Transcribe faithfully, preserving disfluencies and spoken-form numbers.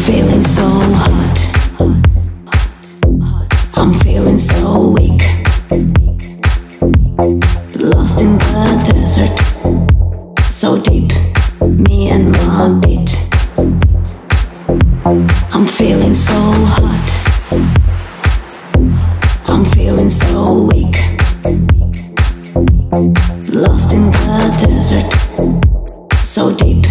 feeling so hot. I'm feeling so weak. Lost in the desert, so deep, me and my beat. I'm feeling so hot. I'm feeling so weak. Lost in the desert, so deep,